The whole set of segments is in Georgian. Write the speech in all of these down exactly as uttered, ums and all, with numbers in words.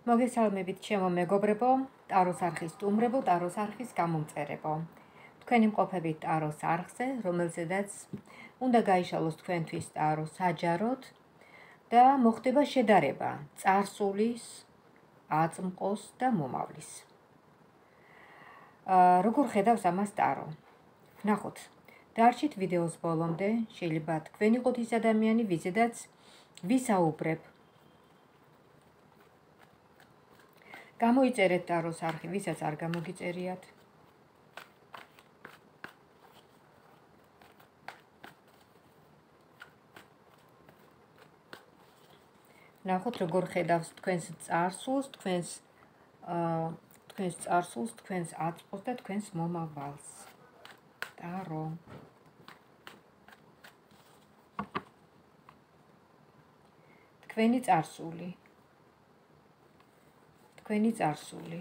მოგესალმებით ჩემო მეგობრებო, ტაროს არხის სტუმრებო, ტაროს არხის გამომწერებო. თქვენი მყოფებით ტაროს არხზე, რომელზედაც უნდა გაიშალოს თქვენთვის ტარო საჯაროდ და მოხდება შედარება წარსულის, აწმყოს და მომავლის. როგორ ხედავს ამას ტარო? ვნახოთ. დარჩით ვიდეოს ბოლომდე, შეიძლება თქვენ იყოთ ის ადამიანი, ვიზედაც ვისაუბრებ. გამოიწერეთ ტაროს არხი, ვისაც არ გამოგიწერიათ. ნახოთ როგორ ხედავს თქვენს წარსულს, თქვენს აა თქვენს წარსულს, თქვენს აწმყოს და თქვენს მომავალს. ტარო. თქვენი წარსული. თქვენი წარსული.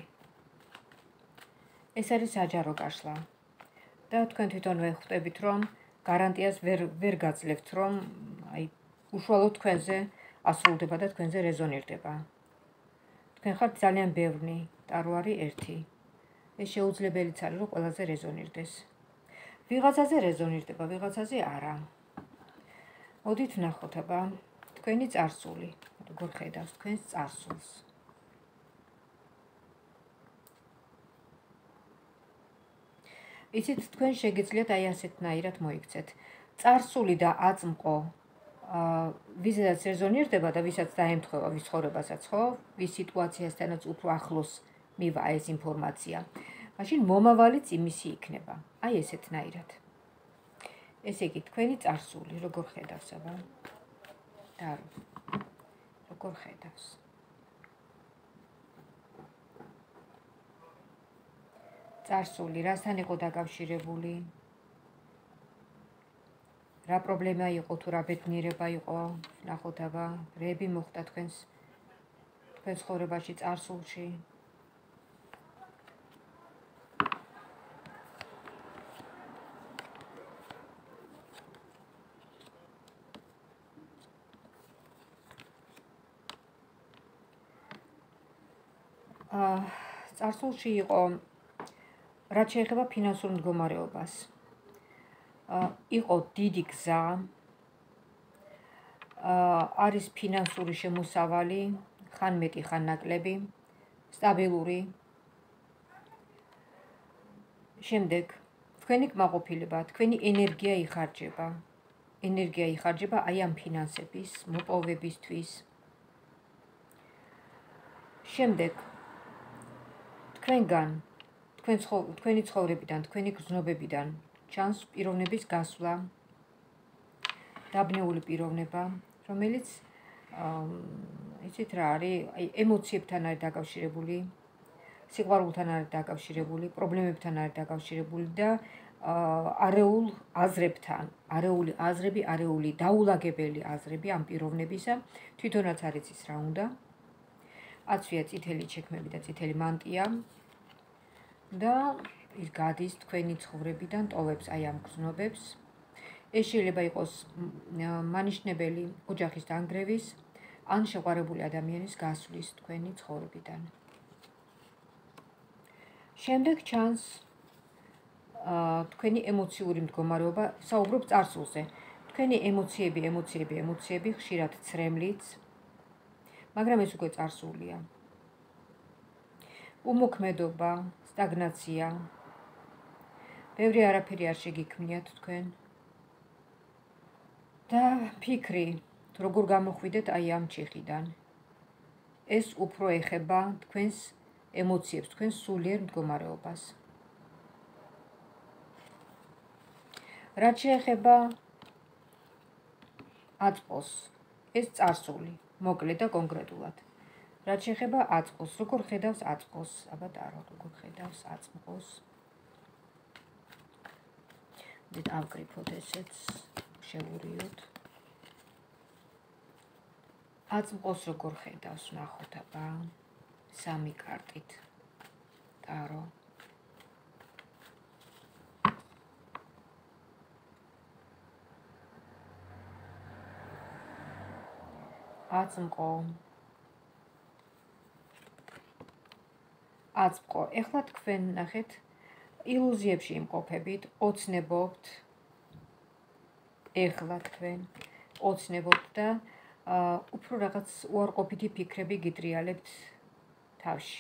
ეს არის საჯარო გაშლა. და თქვენ თვითონვე ხვდებით, რომ გარანტიას ვერ ვერ გაძლევთ, რომ აი უშუალოდ თქვენზე ასრულდება და თქვენზე რეზონირდება. თქვენ ხართ ძალიან ბევრი, ტარო არის ერთი. ეს შეუძლებელიც არის, რომ ყველაზე რეზონირდეს. ვიღაცაზე რეზონირდება, ვიღაცაზე არა. მოდით ვნახოთ აბა თქვენი წარსული, როგორ ხედავს თქვენს წარსულს. იცით, თქვენ შეგიძლიათ აი ასეთნაირად მოიქცეთ. წარსული და აწმყო აა ვიზედაც რეზონირდება და ვისაც დაემთხვევა ვის ცხოვრებასაც, ხო? ვის სიტუაციასთანაც უფრო ახლოს მივა ეს ინფორმაცია. მაშინ მომავალიც იმისი იქნება. აი ესეთნაირად. ესე იგი, თქვენი წარსული როგორ ხედავს აბა? ტარო. როგორ ხედავს? წარსული რასთან იყო დაკავშირებული? რა პრობლემა იყო თუ რა ბედნიერება იყო? ნახოთ აბა, რები მოხდა თქვენს თქვენ ცხოვრებაში წარსულში? აა წარსულში იყო რაც შეეხება ფინანსურ მდგომარეობას. იყო დიდი გზა, არის ფინანსური შემოსავალი, ხან მეტი, ხან ნაკლები, სტაბილური. შემდეგ, თქვენი კმაყოფილება, თქვენი ენერგია იხარჯება. ენერგია იხარჯება აი ამ ფინანსების მოპოვებისთვის. შემდეგ, თქვენგან თქვენ თქვენი ცხოვრებიდან, თქვენი გრძნობებიდან ჩანს პიროვნების გასვლა, დაბნეული პიროვნება, რომელიც იცით რა არის, აი ემოციებთან არის დაკავშირებული, სიყვარულთან არის დაკავშირებული, პრობლემებთან არის დაკავშირებული და არეულ აზრებთან, არეული აზრები, არეული დაულაგებელი აზრები ამ პიროვნებისა, თვითონაც არ იცის რა უნდა. აცვია წითელი ჩექმები და წითელი მანტია. და ის გადის თქვენი ცხოვრებიდან, ტოვებს აი ამ გრძნობებს. ეს შეიძლება იყოს მანიშნებელი ოჯახის დანგრევის, ან შეყვარებული ადამიანის გასვლის თქვენი ცხოვრებიდან. შემდეგ ჩანს თქვენი ემოციური მდგომარეობა, საუბრობ წარსულზე. თქვენი ემოციები, ემოციები, ემოციები, ხშირად ცრემლიც, მაგრამ ეს უკვე წარსულია. უმოქმედობა, სტაგნაცია. ბევრი არაფერი არ შეგიქმნიათ თქვენ. და ფიქრი, როგორ გამოხვიდეთ აი ამ ჩიხიდან. ეს უფრო ეხება თქვენს ემოციებს, თქვენს სულიერ მდგომარეობას. რაც შეეხება აწმყოს, ეს წარსული, მოკლედ და კონკრეტულად. რაც შეეხება აწმყოს, როგორ ხედავს აწმყოს? აბა ტარო, როგორ ხედავს აწმყოს? დით ავკრიფოთ ესეც, შევურიოთ. აწმყოს როგორ ხედავს, ნახოთ აბა, სამი კარტით. ტარო. აწმყო. აწყო. ეხლა თქვენ ნახეთ, ილუზიებში იმყოფებით, ოცნებობთ. ეხლა თქვენ ოცნებობთ და უფრო რაღაც უარყოფითი ფიქრები გიტრიალებთ თავში.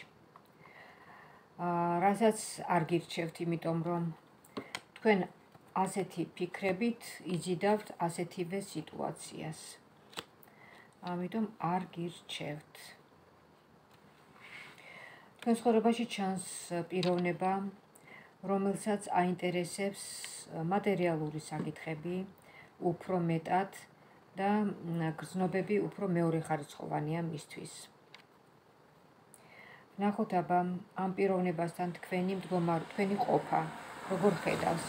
რასაც არ გირჩევთ, იმიტომ რომ თქვენ ასეთი ფიქრებით იზიდავთ ასეთივე სიტუაციას. ამიტომ არ გირჩევთ. თქვენ ცხოვრებაში ჩანს პიროვნება, რომელსაც აინტერესებს მატერიალური საკითხები უფრო მეტად და გრძნობები უფრო მეორეხარისხოვანია მისთვის. ნახოთ აბა ამ პიროვნებასთან თქვენი მდგომარეობა, თქვენი ყოფა, როგორ ხედავს.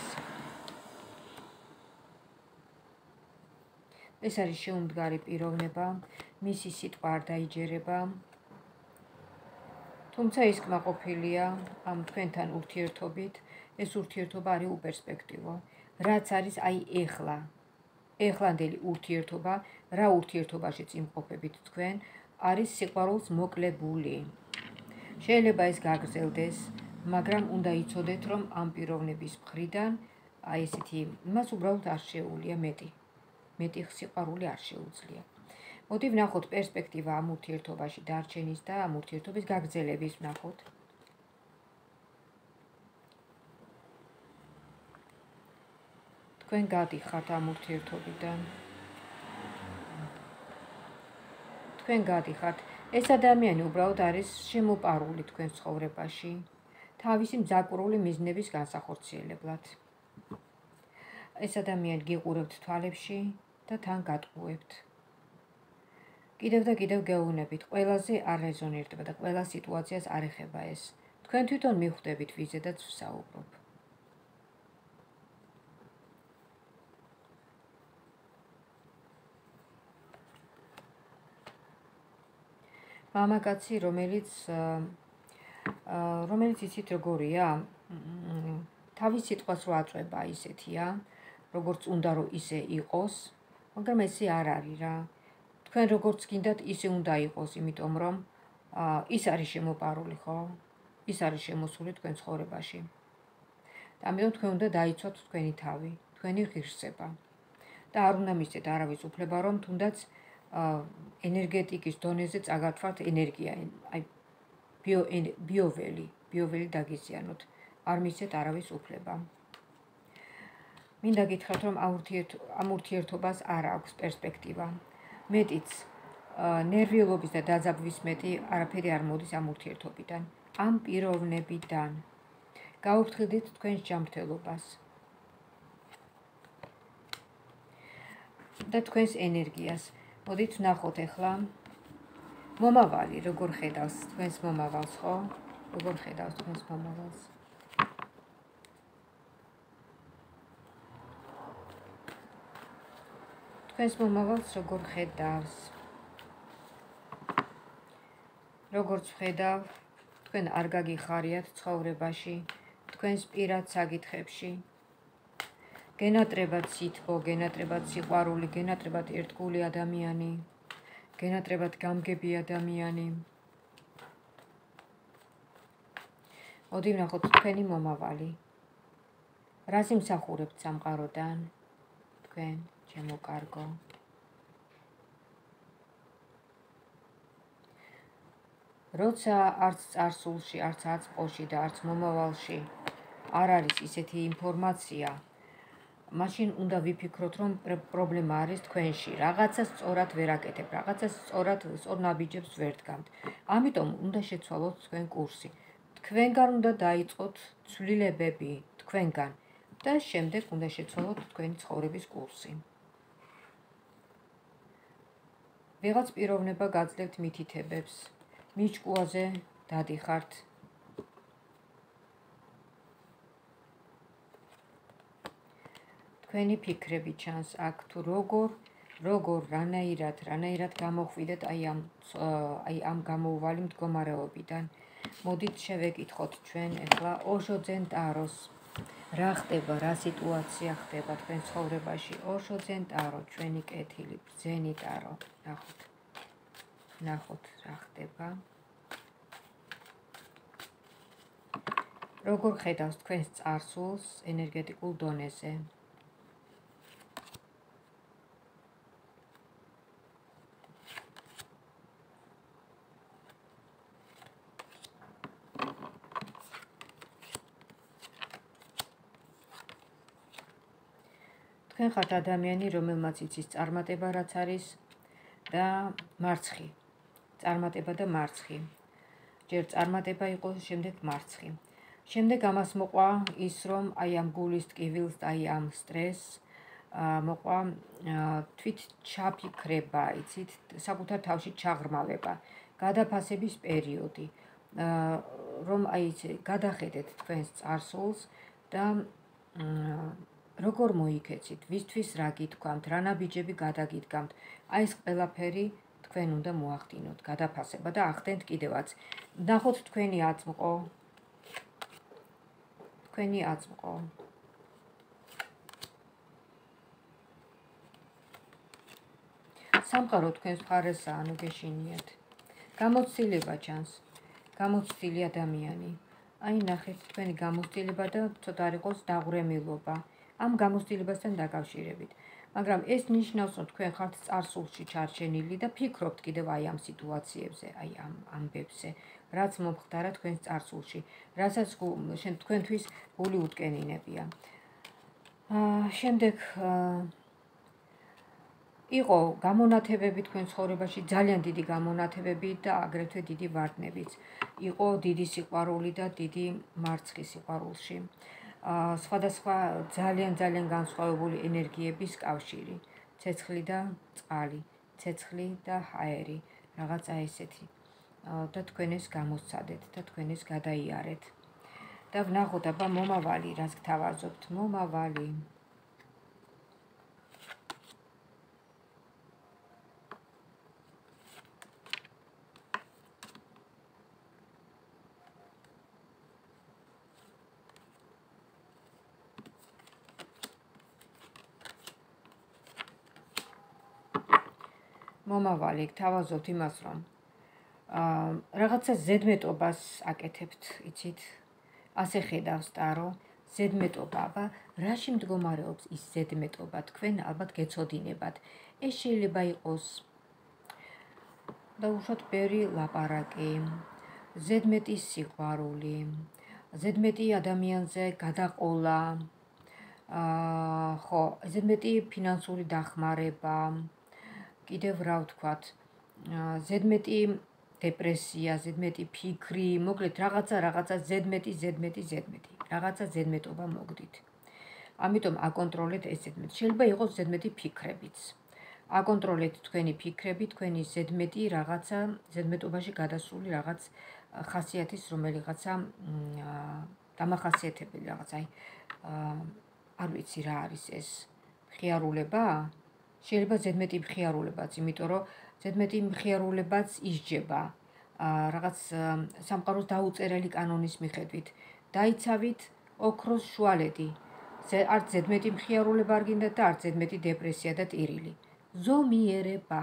ეს არის შეუმდგარი პიროვნება, მისი სიტყვა არ დაიჯერება. თუმცა ის კმაყოფილია ამ თქვენთან ურთიერთობით, ეს ურთიერთობა არის უპერსპექტივო. რაც არის აი ეხლა, ეხლანდელი ურთიერთობა, რა ურთიერთობაშიც იმყოფებით თქვენ, არის სიყვარულს მოკლებული. შეიძლება ეს გაგრძელდეს, მაგრამ უნდა იცოდეთ, რომ ამ პიროვნების მხრიდან აი ესეთი მას უბრალოდ არ შეუძლია მეტი. მეტი სიყვარული არ შეუძლია. მოდი ვნახოთ პერსპექტივა ამ ურთიერთობაში დარჩენის და ამ ურთიერთობის გაგრძელების ვნახოთ. თქვენ გადიხართ ამ ურთიერთობიდან. თქვენ გადიხართ. ეს ადამიანი უბრალოდ არის შემოპარული თქვენ ცხოვრებაში, თავისი მძაკვრული მიზნების განსახორციელებლად. ეს ადამიანი გიყურებთ თვალებში და თან გატყუებთ. კიდევ და კიდევ გეუბნებით, ყველაზე არ რეზონირდება და ყველა სიტუაციას არ ეხება ეს. თქვენ თვითონ მიხვდებით ვიზედაც ვსაუბრობ. მამაკაცი, რომელიც რომელიც იცით როგორია, თავის სიტყვას რო აწვება ისეთია, როგორც უნდა რომ ისე იყოს, მაგრამ ესე არ არის რა. თქვენ როგორც გინდათ ისე უნდა იყოს, იმიტომ რომ ის არის შემოპარული, ხო? ის არის შემოსული თქვენ ცხოვრებაში. ამიტომ თქვენ უნდა დაიცვათ თქვენი თავი, თქვენი ღირსება. და არ უნდა მისცეთ არავის უფლება, რომ თუნდაც ენერგეტიკის დონეზე წაგართვათ ენერგია, აი ბიო ბიოველი, ბიოველი დაგიზიანოთ. არ მისცეთ არავის უფლება. მინდა გითხრათ, რომ ამ ურთიერთობას არ აქვს პერსპექტივა. მეტიც ნერვიულობის და დაძაბვის მეტი არაფერი არ მოდის ამ ურთიერთობიდან, ამ პიროვნებიდან. გაუფრთხილდით თქვენს ჯანმრთელობას და თქვენს ენერგიას. მოდით ვნახოთ ახლა მომავალი, როგორ ხედავს თქვენს მომავალს, ხო? როგორ ხედავს თქვენს მომავალს? თქვენს მომავალს როგორ ხედავს? როგორც ხედავ, თქვენ არ გაგიხარიათ ცხოვრებაში, თქვენს პირად საკითხებში. გენატრებათ სითბო, გენატრებათ სიყვარული, გენატრებათ ერთგული ადამიანი, გენატრებათ გამგები ადამიანი. მოდი ვნახოთ თქვენი მომავალი. რას იმსახურებთ სამყაროდან? თქვენ, ჩემო კარგო. როცა არც წარსულში, არც აწმყოში და არც მომავალში არ არის ისეთი ინფორმაცია, მაშინ უნდა ვიფიქროთ, რომ პრობლემა არის თქვენში. რაღაცას სწორად ვერ აკეთებ, რაღაცას სწორად სწორ ნაბიჯებს ვერ დგამთ. ამიტომ უნდა შეცვალოთ თქვენ კურსი. თქვენგან უნდა დაიწყოთ ცვლილებები, თქვენგან და შემდეგ უნდა შეცვალოთ თქვენი ცხოვრების კურსი. ვიღაც პიროვნება გაძლევთ მითითებებს, მიჭკუაზე დადიხართ. თქვენი ფიქრები ჩანს აქ თუ როგორ, როგორ, რანაირად, რანაირად გამოხვიდეთ აი ამ აი ამ გამოუვალი მდგომარეობიდან. მოდით შევეკითხოთ ჩვენ ახლა ოშო ძენ ტაროს. რა ხდება, რა სიტუაცია ხდება თქვენ ცხოვრებაში? ოშო ძენ ტარო, ჩვენი კეთილი, ბრძენი ტარო. ნახოთ. ნახოთ რა ხდება. როგორ ხედავს თქვენს წარსულს ენერგეტიკულ დონეზე? თქვენ ხართ ადამიანი, რომელმაც იცის წარმატება რაც არის და მარცხი. წარმატება და მარცხი. ჯერ წარმატება იყო, შემდეგ მარცხი. შემდეგ ამას მოყვა ის, რომ აი ამ გულის ტკივილს, აი ამ სტრესს მოყვა თვით ჩაფიქრება, იცით, საკუთარ თავში ჩაღრმავება, გადაფასების პერიოდი, რომ აი გადახედეთ თქვენს წარსულს და როგორ მოიქეცით, ვისთვის რა გითქვამთ, რა ნაბიჯები გადაგიდგამთ, აი ეს ყველაფერი თქვენ უნდა მოახდინოთ, გადაფასება და ახდენთ კიდევაც. ნახოთ თქვენი აწმყო, თქვენი აწმყო. სამყარო თქვენს მხარესაა, ანუ გეშინიათ. გამოცდილება ჩანს, გამოცდილი ადამიანი. აი ნახეთ თქვენი გამოცდილება და ცოტა არ იყოს დაღვრემილობა. ამ გამოცდილებასთან დაკავშირებით. მაგრამ ეს ნიშნავს, რომ თქვენ ხართ წარსულში ჩარჩენილი და ფიქრობთ კიდევ აი ამ სიტუაციებზე, აი ამ ამბებზე, რაც მომხდარა თქვენს წარსულში, რასაც თქვენთვის გული უტკენინებია. შემდეგ იყო გამონათებები თქვენ ცხოვრებაში, ძალიან დიდი გამონათებები და აგრეთვე დიდი ვარდნებიც. იყო დიდი სიყვარული და დიდი მარცხი სიყვარულში. სხვადასხვა ძალიან ძალიან განსხვავებული ენერგიების კავშირი, ცეცხლი და წყალი, ცეცხლი და ჰაერი, რაღაცა ესეთი. და თქვენ ეს გამოსცადეთ და თქვენ ეს გადაიარეთ. და ვნახოთ აბა მომავალი, რას გთავაზობთ, მომავალი. მომავალი, გთავაზობთ იმას, რომ რაღაცა ზედმეტობას აკეთებთ, იცით? ასე ხედავს ტარო, ზედმეტობა, აბა, რაში მდგომარეობს ის ზედმეტობა, თქვენ ალბათ გეცოდინებათ. ეს შეიძლება იყოს დაუშვათ ბევრი ლაპარაკი, ზედმეტი სიყვარული, ზედმეტი ადამიანზე გადაყოლა, ხო, ზედმეტი ფინანსური დახმარება, კიდევ რა ვთქვათ, ზედმეტი დეპრესია, ზედმეტი ფიქრი, მოკლედ რაღაცა რაღაცა ზედმეტი, ზედმეტი, ზედმეტი, რაღაცა ზედმეტობა მოგდით. ამიტომ აკონტროლეთ ეს ზედმეტი. შეიძლება იყოს ზედმეტი ფიქრებიც. აკონტროლეთ თქვენი ფიქრები, თქვენი ზედმეტი რაღაცა ზედმეტობაში გადასული რაღაც ხასიათის რომელიღაცა დამახასიათებელი რაღაც, აი არ ვიცი რა არის ეს მხიარულება? შეიძლება ზედმეტი მხიარულებაც, იმიტომ რომ ზედმეტი მხიარულებაც ისჯება რაღაც სამყაროს დაუწერელი კანონის მიხედვით. დაიცავით ოქროს შუალედი. არც ზედმეტი მხიარულება არ გინდათ და არც ზედმეტი დეპრესია და ტირილი. ზომიერება.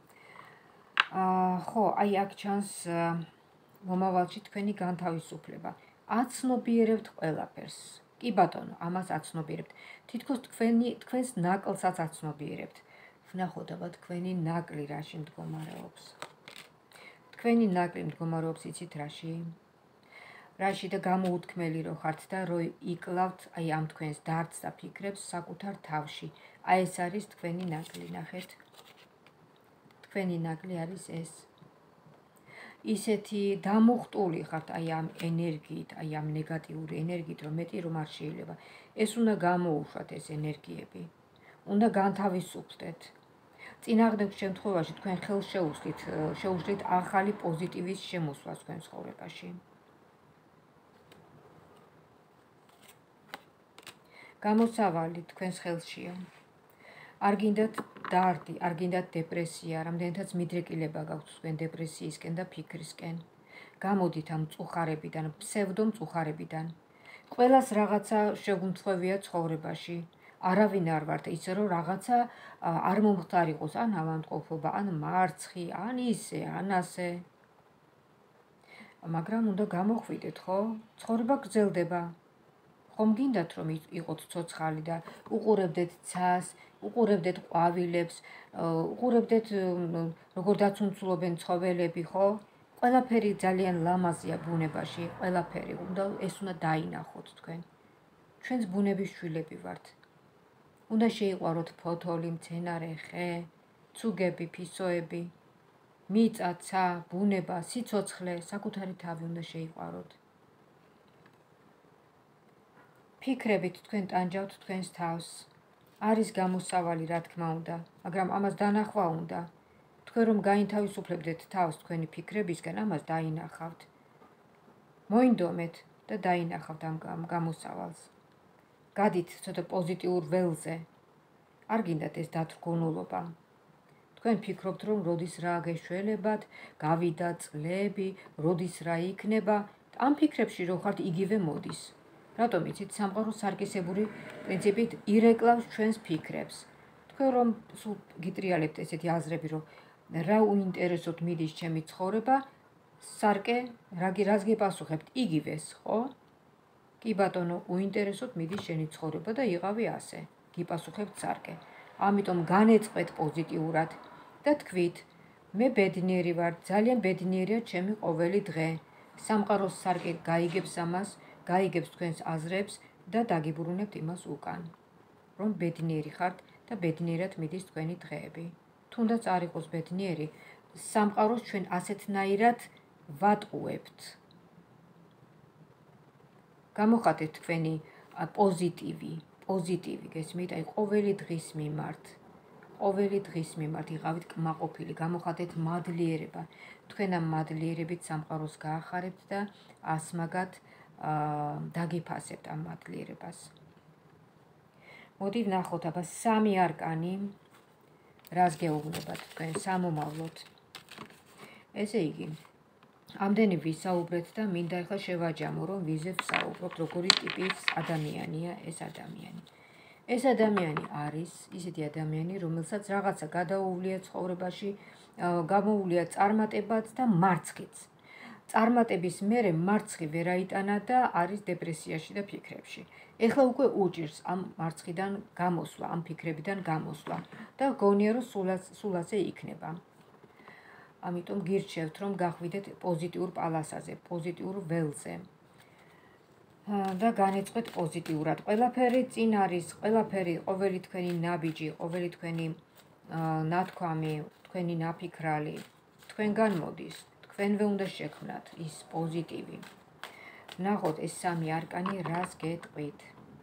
ხო, აი აქ ჩანს მომავალში თქვენი განთავისუფლება. აცნობიერებთ ყველაფერს. კი ბატონო, ამას აცნობიერებთ. თითქოს თქვენი თქვენს ნაკლსაც აცნობიერებთ. ვნახოთ აბა თქვენი ნაკლი რაში მდგომარეობს. თქვენი ნაკლი მდგომარეობს იცით რაში? რაში და გამოუთქმელი რო ხართ და რო იკლავთ აი ამ თქვენს დარდს და ფიქრებს საკუთარ თავში. აი ეს არის თქვენი ნაკლი, ნახეთ. თქვენი ნაკლი არის ეს. ისეთი დამუხტული ხართ აი ამ ენერგიით, აი ამ ნეგატიური ენერგიით, რომ მეტი რომ არ შეიძლება. ეს უნდა გამოუშვათ ეს ენერგიები. უნდა განთავისუფლდეთ. წინააღმდეგ შემთხვევაში თქვენ ხელს შეუძლით, შეუძლით ახალი პოზიტივის შემოსვას თქვენ ცხოვრებაში. გამოსავალი თქვენს ხელშია. არ გინდათ დარდი, არ გინდათ დეპრესია, რამდენადაც მიდრეკილება გაქვთ თქვენ დეპრესიისკენ და ფიქრისკენ. გამოდით ამ მწუხარებიდან, ფსევდო მწუხარებიდან. ყველას რაღაცა შეგუნთქვევია ცხოვრებაში. არავინ არ ვართ, ისე რომ რაღაცა არ მომხდარიყოს, ან ავადმყოფობა, ან მარცხი, ან ისე, ან ასე. მაგრამ უნდა გამოხვიდეთ, ხო? ცხოვრება გრძელდება. ხომ გინდათ რომ იყოთ ცოცხალი და უყურებდეთ ცას, უყურებდეთ ყვავილებს, უყურებდეთ როგორ დაცუნცულობენ ცხოველები, ხო? ყველაფერი ძალიან ლამაზია ბუნებაში, ყველაფერი. უნდა ეს უნდა დაინახოთ თქვენ. ჩვენს ბუნების შვილები ვართ. უნდა შეიყვაროთ ფოთოლი, მცენარე, ხე, ცუგები, ფისოები, მიწა, ცა, ბუნება, სიცოცხლე, საკუთარი თავი უნდა შეიყვაროთ. ფიქრებით თქვენ ტანჯავთ თქვენს თავს. არის გამოსავალი, რა თქმა უნდა, მაგრამ ამას დანახვა უნდა. თქვენ რომ გაინთავისუფლებდეთ თავს თქვენი ფიქრებისგან, ამას დაინახავთ. მოინდომეთ და დაინახავთ ამ გამოსავალს. გადით ცოტა პოზიტიურ ველზე. არ გინდათ ეს დათრგუნულობა. თქვენ ფიქრობთ რომ როდის რა გეშველებათ, გავიდა წლები, როდის რა იქნება, ამ ფიქრებში რო ხართ იგივე მოდის. რატომ იცით, სამყარო სარკისებური პრინციპით ირეკლავს ჩვენს ფიქრებს. თქვენ რომ სულ გიტრიალებთ ესეთი აზრები, რომ რა უინტერესოთ მიდის ჩემი ცხოვრება, სარკე რას გეპასუხებთ იგივეს, ხო? კი ბატონო, უინტერესოთ მიდის შენი ცხოვრება და იყავი ასე. გიპასუხებთ სარკე. ამიტომ განეწყვეთ პოზიტიურად და თქვით, მე ბედნიერი ვარ, ძალიან ბედნიერია ჩემი ყოველი დღე. სამყაროს სარკე გაიგებს ამას, გაიგებს თქვენს აზრებს და დაგიბრუნებთ იმას უკან. რომ ბედნიერი ხართ და ბედნიერად მიდის თქვენი დღეები. თუნდაც არ იყოს ბედნიერი, სამყაროს ჩვენ ასეთნაირად ვატყუებთ. გამოხატეთ თქვენი პოზიტივი, პოზიტივი გესმით, აი ყოველი დღის მიმართ. ყოველი დღის მიმართ იყავით კმაყოფილი, გამოხატეთ მადლიერება. თქვენ ამ მადლიერებით სამყაროს გაახარებთ და ასმაგად დაგიფასებთ ამ მადლიერებას. მოდით ვნახოთ აბა სამი არკანი, რას გეუბნებათ თქვენ სამომავლოდ. ესე იგი, ამდენი ვისაუბრეთ და მინდა ახლა შევაჯამო, რომ ვიზე ვსაუბრობთ, როგორი ტიპის ადამიანია ეს ადამიანი. ეს ადამიანი არის ისეთი ადამიანი, რომელსაც რაღაცა გადაუვლია ცხოვრებაში, გამოუვლია წარმატებაც და მარცხიც. წარმატების მერე მარცხი ვერ აიტანა და არის დეპრესიაში და ფიქრებში. ეხლა უკვე უჭირს ამ მარცხიდან გამოსვლა, ამ ფიქრებიდან გამოსვლა და გონია რომ სულ ასე იქნება. ამიტომ გირჩევთ რომ გახვიდეთ პოზიტიურ პალასაზე, პოზიტიურ ველზე. და განეწყვეთ პოზიტიურად. ყველაფერი წინ არის, ყველაფერი, ყოველი თქვენი ნაბიჯი, ყოველი თქვენი ნათქვამი, თქვენი ნაფიქრალი თქვენგან მოდის. თქვენვე უნდა შექმნათ ის პოზიტივი. ვნახოთ ეს სამი არკანი რას გეტყვით.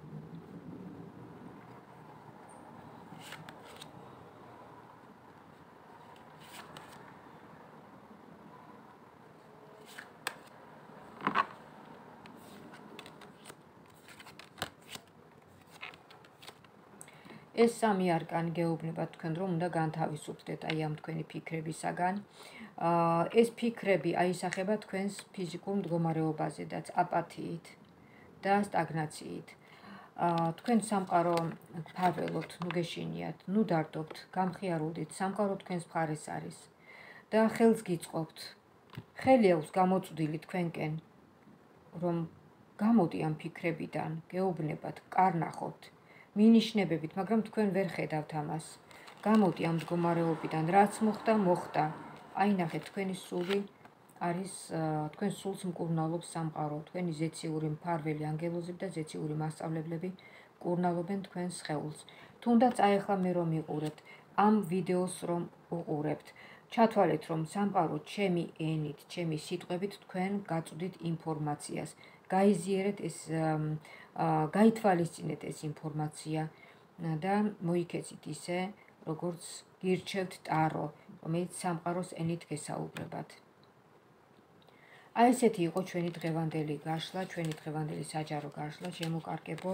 ეს სამი არკანი გეუბნებათ თქვენ რომ უნდა განთავისუფლდეთ აი ამ თქვენი ფიქრებისაგან. ეს ფიქრები აისახება თქვენს ფიზიკურ მდგომარეობაზედაც, აპათიით და სტაგნაციით. თქვენ სამყარო გფარველობთ, ნუ გეშინიათ, ნუ დარდობთ, გამხიარულდით, სამყარო თქვენს მხარეს არის და ხელს გიწყობთ. ხელი აქვს გამოწვდილი თქვენკენ, რომ გამოდი ამ ფიქრებიდან, გეუბნებათ, კარნახოთ. მინიშნებებით, მაგრამ თქვენ ვერ ხედავთ ამას. გამოდი ამ მდგომარეობიდან, რაც მოხდა, მოხდა. აი ნახეთ, თქვენი სული არის, თქვენ სულს მკურნალობს სამყარო, თქვენი ზეციური მფარველი ანგელოზები და ზეციური მასწავლებლები მკურნალობენ თქვენს სხეულს. თუნდაც აი ახლა მე რომ იყურებთ, ამ ვიდეოს რომ უყურებთ, ჩათვალეთ რომ სამყარო ჩემი ენით, ჩემი სიტყვებით თქვენ გაწვდით ინფორმაციას. გაიზიერეთ ეს გაითვალისწინეთ ეს ინფორმაცია და მოიქეცით ისე, როგორც გირჩევთ ტარო, რომელიც სამყაროს ენით გესაუბრებათ. აი ესეთი იყო ჩვენი დღევანდელი გაშლა, ჩვენი დღევანდელი საჯარო გაშლა, შემოკარგებო.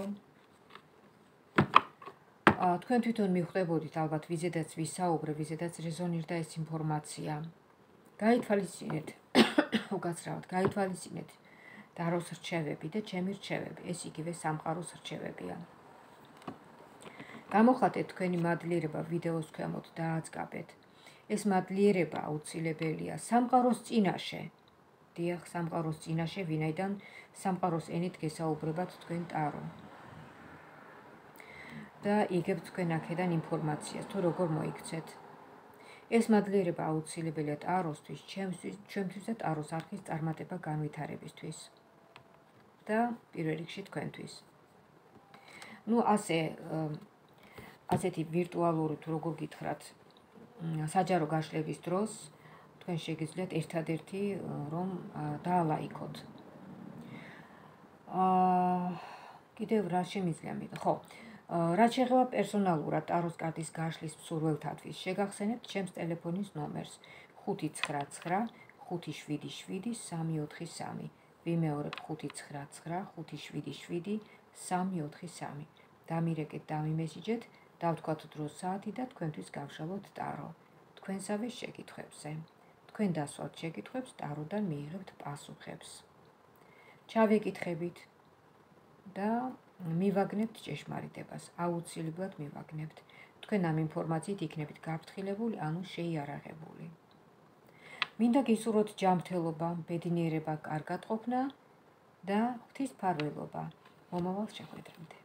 თქვენ თვითონ მიხვდებოდით ალბათ ვიზედაც ვისაუბრე, ვიზედაც რეზონირდა ეს ინფორმაცია. გაითვალისწინეთ, უკაცრავად, გაითვალისწინეთ ტაროს რჩევები და ჩემი რჩევები, ეს იგივე სამყაროს რჩევებია. გამოხატეთ თქვენი მადლიერება ვიდეოს ქვემოთ და აწყაბეთ. ეს მადლიერება აუცილებელია სამყაროს წინაშე. დიახ, სამყაროს წინაშე, ვინაიდან სამყაროს ენით გესაუბრებათ თქვენ ტარო. და იგებთ თქვენ აქედან ინფორმაციას, თუ როგორ მოიქცეთ. ეს მადლიერება აუცილებელია ტაროსთვის, ჩვენთვის და ტაროს არხის წარმატება განვითარებისთვის. და პირველ რიგში თქვენთვის. ნუ ასე ასეთი ვირტუალური თუ როგორ გითხრათ, საჯარო გაშლების დროს თქვენ შეგიძლიათ ერთადერთი რომ დაალაიქოთ. აა კიდევ რა შემიძლია მე? ხო. რაც შეეხება პერსონალურად ტაროს კარტის გაშლის მსურველთათვის, შეგახსენებთ ჩემს ტელეფონის ნომერს ხუთი ცხრა ცხრა ხუთი შვიდი შვიდი სამი ოთხი სამი. ვიმეორებ ხუთი ცხრა ცხრა ხუთი შვიდი შვიდი სამი ოთხი სამი. დამირეკეთ, დამიმესიჯეთ, დავთქვათ დრო საათი და თქვენთვის გავშალოთ ტარო. თქვენსავე შეკითხვებზე. თქვენ დასვათ შეკითხვებს, ტაროდან მიიღებთ პასუხებს. ჩავეკითხებით და მივაგნებთ ჭეშმარიტებას, აუცილებლად მივაგნებთ. თქვენ ამ ინფორმაციით იქნებით გაფრთხილებული, ანუ შეიარაღებული. მინდა გისურვოთ ჯანმრთელობა, ბედნიერება, კარგად ყოფნა და ღვთისმფარველობა. მომავალ შეხვედრამდე.